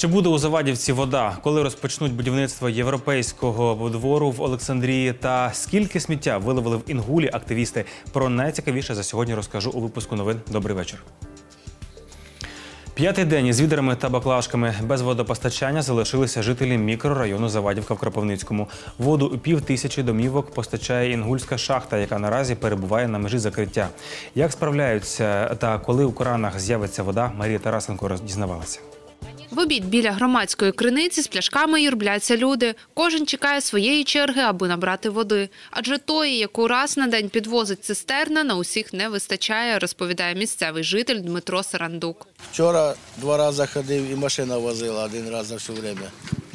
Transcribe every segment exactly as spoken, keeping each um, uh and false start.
Чи буде у Завадівці вода? Коли розпочнуть будівництво європейського двору в Олександрії? Та скільки сміття виловили в Інгулі активісти? Про найцікавіше за сьогодні розкажу у випуску новин. Добрий вечір. П'ятий день із відрами та баклажками без водопостачання залишилися жителі мікрорайону Завадівка в Кропивницькому. Воду у пів тисячі домівок постачає інгульська шахта, яка наразі перебуває на межі закриття. Як справляються та коли у кранах з'явиться вода, Марія Тарасенко дізнавалася. В обід біля громадської криниці з пляшками юрбляться люди. Кожен чекає своєї черги, аби набрати води. Адже тої, яку раз на день підвозить цистерна, на усіх не вистачає, розповідає місцевий житель Дмитро Сарандук. Вчора два рази ходив і машина возила один раз за все время.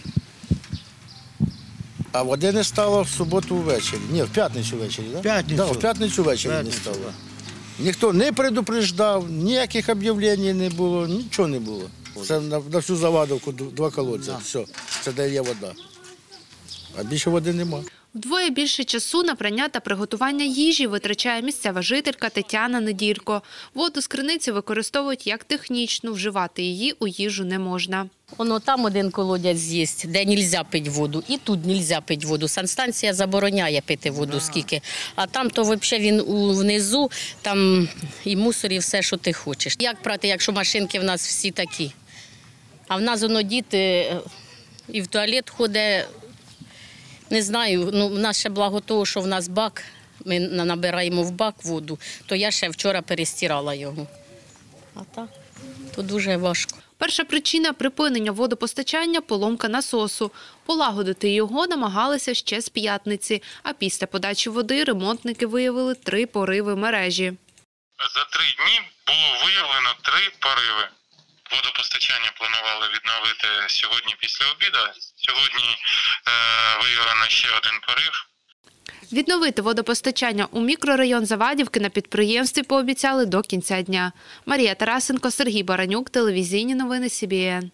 А води не стало в суботу ввечері. Ні, в п'ятницю ввечері, так? П'ятницю. Да, в п'ятницю ввечері не стало. Ніхто не предупреждав, ніяких об'явлень не було, нічого не було. Це на, на всю Завадовку два колодці, да. Все, це де є вода. А більше води нема. Вдвоє більше часу на прання та приготування їжі витрачає місцева жителька Тетяна Неділько. Воду з криниці використовують як технічну, вживати її у їжу не можна. Воно там один колодязь є, де не можна пити воду, і тут не можна пити воду. Санстанція забороняє пити воду скільки. А там то взагалі він внизу, там і мусор, і все, що ти хочеш. Як прати, якщо машинки в нас всі такі? А в нас воно діти і в туалет ходить, не знаю, ну в нас ще благо того, що в нас бак, ми набираємо в бак воду, то я ще вчора перестирала його. А так, то дуже важко. Перша причина припинення водопостачання – поломка насосу. Полагодити його намагалися ще з п'ятниці, а після подачі води ремонтники виявили три пориви мережі. За три дні було виявлено три пориви. Водопостачання планували відновити сьогодні після обіду. Сьогодні е, виявлено ще один порив. Відновити водопостачання у мікрорайон Завадівки на підприємстві пообіцяли до кінця дня. Марія Тарасенко, Сергій Баранюк, телевізійні новини Сі Бі Ен.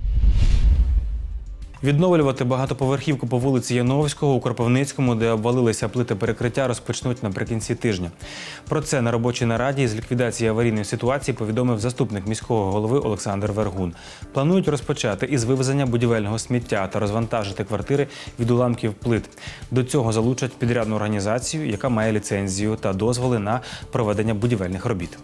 Відновлювати багатоповерхівку по вулиці Яновського у Кропивницькому, де обвалилися плити перекриття, розпочнуть наприкінці тижня. Про це на робочій нараді з ліквідації аварійної ситуації повідомив заступник міського голови Олександр Вергун. Планують розпочати із вивезення будівельного сміття та розвантажити квартири від уламків плит. До цього залучать підрядну організацію, яка має ліцензію та дозволи на проведення будівельних робіт.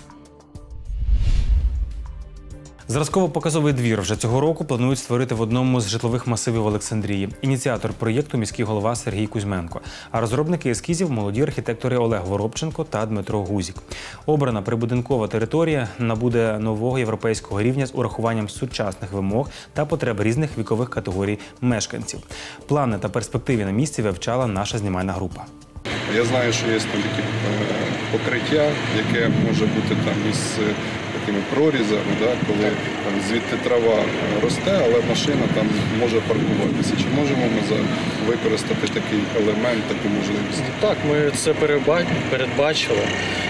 Зразково-показовий двір вже цього року планують створити в одному з житлових масивів Олександрії. Ініціатор проєкту – міський голова Сергій Кузьменко. А розробники ескізів – молоді архітектори Олег Воробченко та Дмитро Гузік. Обрана прибудинкова територія набуде нового європейського рівня з урахуванням сучасних вимог та потреб різних вікових категорій мешканців. Плани та перспективи на місці вивчала наша знімальна група. Я знаю, що є там такі покриття, яке може бути там із такими прорізами, да, коли там звідти трава росте, але машина там може паркуватися. Чи можемо ми використати такий елемент, таку можливість? Так, ми це передбачили.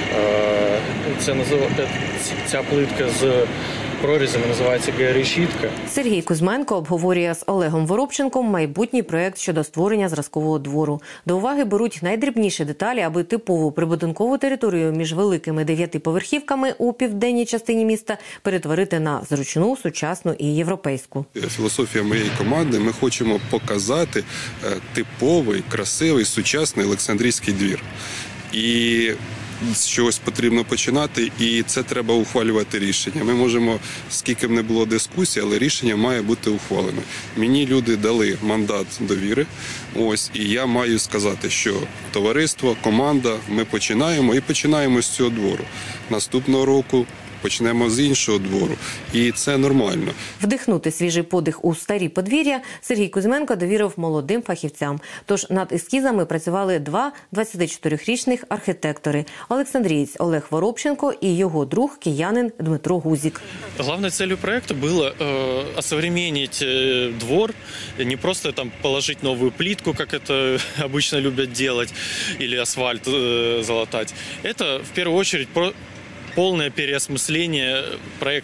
Це ця плитка з прорізами називається георешітка. Сергій Кузьменко обговорює з Олегом Воробченком майбутній проєкт щодо створення зразкового двору. До уваги беруть найдрібніші деталі, аби типову прибудинкову територію між великими дев'ятиповерхівками у південній частині міста перетворити на зручну, сучасну і європейську. Філософія моєї команди – ми хочемо показати типовий, красивий, сучасний олександрійський двір. І з чогось потрібно починати, і це треба ухвалювати рішення. Ми можемо, скільки б не було дискусій, але рішення має бути ухвалене. Мені люди дали мандат довіри, ось, і я маю сказати, що товариство, команда, ми починаємо і починаємо з цього двору. Наступного року почнемо з іншого двору. І це нормально. Вдихнути свіжий подих у старі подвір'я Сергій Кузьменко довірив молодим фахівцям. Тож над ескізами працювали два двадцятичотирирічних архітектори – олександрієць Олег Воробченко і його друг киянин Дмитро Гузік. Главной целью проекта было э, осовременить э, двор, не просто там положить новую плитку, как это обычно любят делать, или асфальт э, залатать. Это в первую очередь про полное переосмысление проекта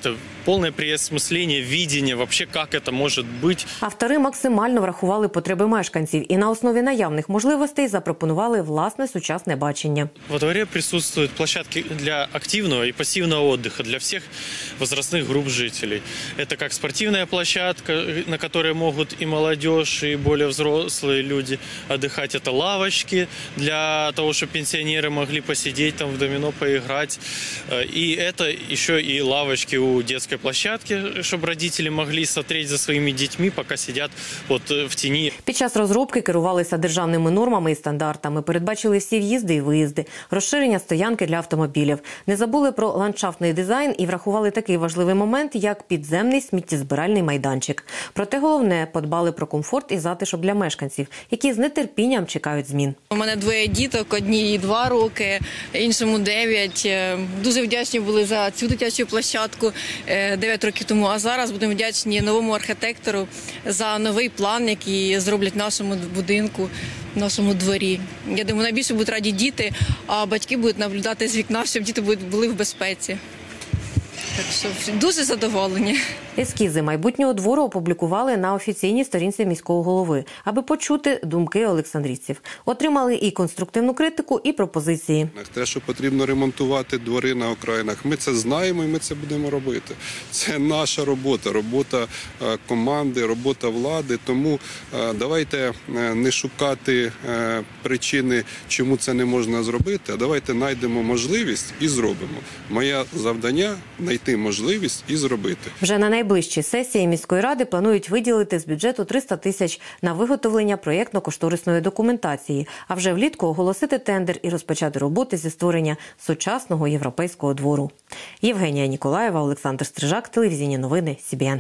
полное переосмысление, видение вообще, как это может быть. Автори максимально врахували потреби мешканців і на основі наявних можливостей запропонували власне сучасне бачення. Во дворе присутствуют площадки для активного и пассивного отдыха для всех возрастных групп жителей. Это как спортивная площадка, на которой могут и молодежь, и более взрослые люди отдыхать. Это лавочки для того, чтобы пенсионеры могли посидеть там в домино, поиграть. И это еще и лавочки у детской площадки, чтобы родители могли смотреть за своими детьми, пока сидят вот в тени. Під час розробки керувалися державними нормами і стандартами, передбачили всі в'їзди і виїзди, розширення стоянки для автомобілів. Не забули про ландшафтний дизайн і врахували такий важливий момент, як підземний сміттєзбиральний майданчик. Проте головне – подбали про комфорт і затишок для мешканців, які з нетерпінням чекають змін. У мене двоє діток, одній два роки, іншому дев'ять. Дуже вдячні були за цю дитячу площадку дев'ять років тому, а зараз будемо вдячні новому архітектору за новий план, який зроблять в нашому будинку, в нашому дворі. Я думаю, найбільше будуть раді діти, а батьки будуть наблюдати з вікна, щоб діти були в безпеці. Так що дуже задоволені. Ескізи майбутнього двору опублікували на офіційній сторінці міського голови, аби почути думки олександрійців. Отримали і конструктивну критику, і пропозиції. Те, що потрібно ремонтувати двори на окраїнах, ми це знаємо і ми це будемо робити. Це наша робота, робота команди, робота влади. Тому давайте не шукати причини, чому це не можна зробити, а давайте знайдемо можливість і зробимо. Моє завдання – знайти можливість і зробити. Вже на найближчій сесії міської ради планують виділити з бюджету триста тисяч на виготовлення проєктно-кошторисної документації, а вже влітку оголосити тендер і розпочати роботи зі створення сучасного європейського двору. Євгенія Ніколаєва, Олександр Стрижак, телевізійні новини Сі Бі Ен.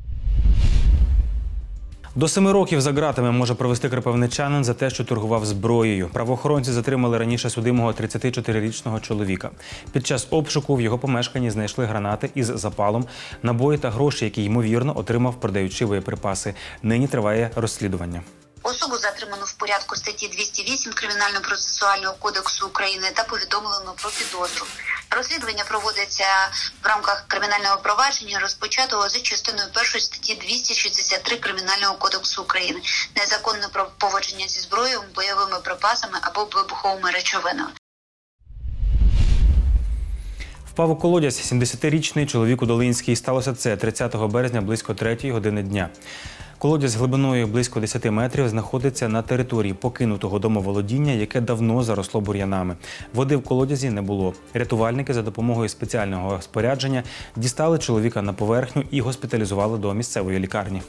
До семи років за ґратами може провести кропивничанин за те, що торгував зброєю. Правоохоронці затримали раніше судимого тридцятичотирирічного чоловіка. Під час обшуку в його помешканні знайшли гранати із запалом, набої та гроші, які, ймовірно, отримав, продаючи боєприпаси. Нині триває розслідування. Особу затримано в порядку статті двісті вісім Кримінально-процесуального кодексу України та повідомлено про підозру. Розслідування проводиться в рамках кримінального провадження, розпочатого за частиною першої статті двісті шістдесят три Кримінального кодексу України «Незаконне поводження зі зброєю, бойовими припасами або вибуховими речовинами». Впав у колодязь сімдесятирічний чоловік у Долинській. Сталося це тридцятого березня близько третьої години дня. Колодязь глибиною близько десяти метрів знаходиться на території покинутого домоволодіння, яке давно заросло бур'янами. Води в колодязі не було. Рятувальники за допомогою спеціального спорядження дістали чоловіка на поверхню і госпіталізували до місцевої лікарні.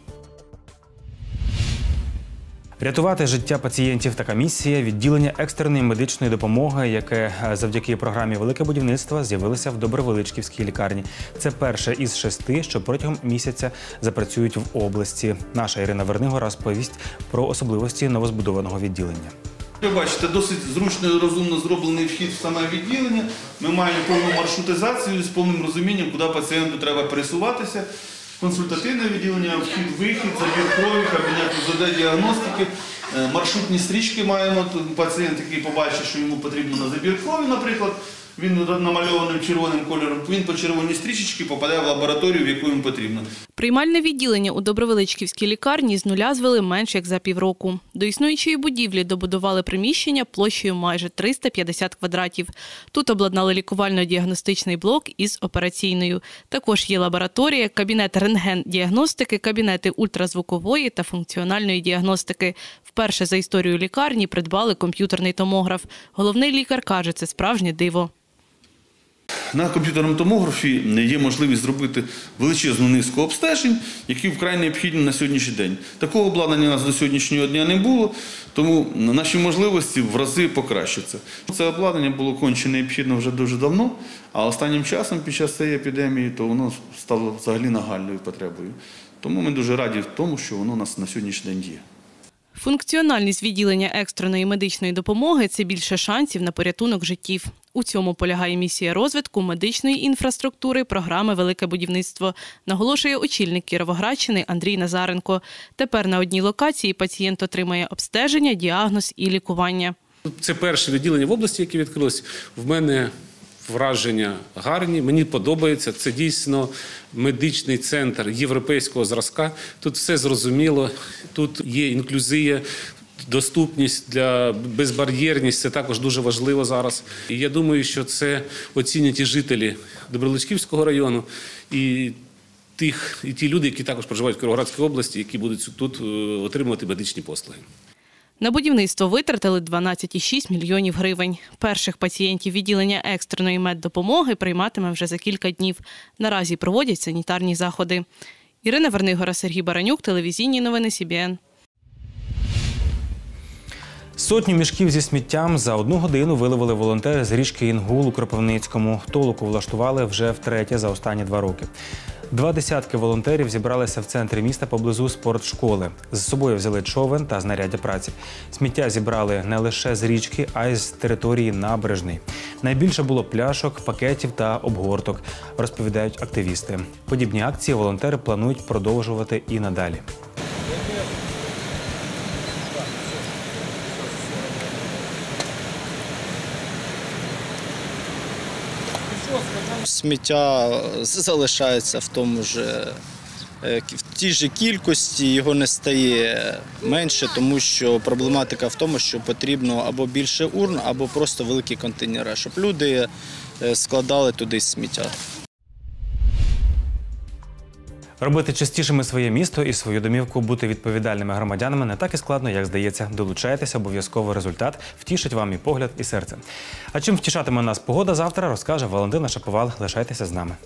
Рятувати життя пацієнтів – така місія відділення екстреної медичної допомоги, яке завдяки програмі «Велике будівництво» з'явилося в Добровеличківській лікарні. Це перше із шести, що протягом місяця запрацюють в області. Наша Ірина Вернигора розповість про особливості новозбудованого відділення. Ви бачите, досить зручно і розумно зроблений вхід в саме відділення. Ми маємо повну маршрутизацію з повним розумінням, куди пацієнту треба пересуватися. Консультативне відділення, вхід-вихід, забір крові, кабінет УЗД-діагностики, маршрутні стрічки маємо. Пацієнт, який побачить, що йому потрібно на забір крові, наприклад, він намальованим червоним кольором, він по червоній стрічечці попаде в лабораторію, в яку йому потрібно. Приймальне відділення у Добровеличківській лікарні з нуля звели менш як за півроку. До існуючої будівлі добудували приміщення площею майже триста п'ятдесят квадратів. Тут обладнали лікувально-діагностичний блок із операційною. Також є лабораторія, кабінет рентген-діагностики, кабінети ультразвукової та функціональної діагностики. Вперше за історію лікарні придбали комп'ютерний томограф. Головний лікар каже, це справжнє диво. На комп'ютерному томографі є можливість зробити величезну низку обстежень, які вкрай необхідні на сьогоднішній день. Такого обладнання у нас до сьогоднішнього дня не було, тому наші можливості в рази покращаться. Це обладнання було конче необхідно вже дуже давно, а останнім часом під час цієї епідемії то воно стало взагалі нагальною потребою. Тому ми дуже раді тому, що воно у нас на сьогоднішній день є. Функціональність відділення екстреної медичної допомоги – це більше шансів на порятунок життів. У цьому полягає місія розвитку медичної інфраструктури програми «Велике будівництво», наголошує очільник Кіровоградщини Андрій Назаренко. Тепер на одній локації пацієнт отримає обстеження, діагноз і лікування. Це перше відділення в області, яке відкрилось. В мене Враження гарні, мені подобається. Це дійсно медичний центр європейського зразка. Тут все зрозуміло, тут є інклюзія, доступність, для безбар'єрність – це також дуже важливо зараз. І я думаю, що це оцінять і жителі Добровеличківського району, і тих, і ті люди, які також проживають в Кіровоградській області, які будуть тут отримувати медичні послуги. На будівництво витратили дванадцять цілих шість десятих мільйонів гривень. Перших пацієнтів відділення екстреної меддопомоги прийматиме вже за кілька днів. Наразі проводять санітарні заходи. Ірина Вернигора, Сергій Баранюк, телевізійні новини Сі Бі Ен. Сотню мішків зі сміттям за одну годину виловили волонтери з річки Інгул у Кропивницькому. Толоку влаштували вже втретє за останні два роки. Два десятки волонтерів зібралися в центрі міста поблизу спортшколи. З собою взяли човен та знаряддя праці. Сміття зібрали не лише з річки, а й з території набережної. Найбільше було пляшок, пакетів та обгорток, розповідають активісти. Подібні акції волонтери планують продовжувати і надалі. Сміття залишається в тому ж, в тій ж кількості, його не стає менше, тому що проблематика в тому, що потрібно або більше урн, або просто великі контейнери, щоб люди складали туди сміття. Робити чистішими своє місто і свою домівку, бути відповідальними громадянами не так і складно, як здається. Долучайтеся, обов'язково результат втішить вам і погляд, і серце. А чим втішатиме нас погода завтра, розкаже Валентина Шаповал. Лишайтеся з нами.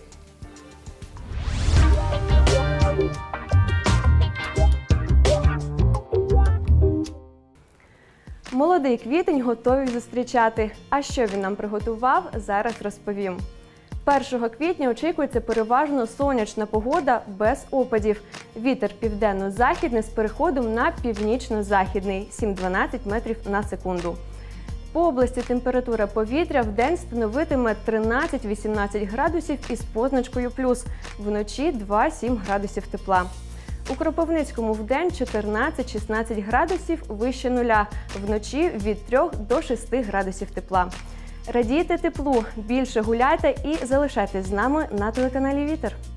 Молодий квітень готові зустрічати. А що він нам приготував, зараз розповім. першого квітня очікується переважно сонячна погода без опадів. Вітер південно-західний з переходом на північно-західний – сім-дванадцять метрів на секунду. По області температура повітря вдень становитиме тринадцять-вісімнадцять градусів із позначкою плюс, вночі два-сім градусів тепла. У Кропивницькому вдень чотирнадцять-шістнадцять градусів вище нуля, вночі від трьох до шести градусів тепла. Радійте теплу, більше гуляйте і залишайтесь з нами на телеканалі «Вітер».